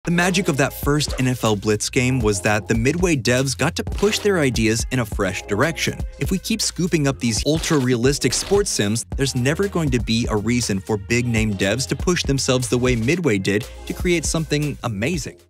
The magic of that first NFL Blitz game was that the Midway devs got to push their ideas in a fresh direction. If we keep scooping up these ultra-realistic sports sims, there's never going to be a reason for big-name devs to push themselves the way Midway did to create something amazing.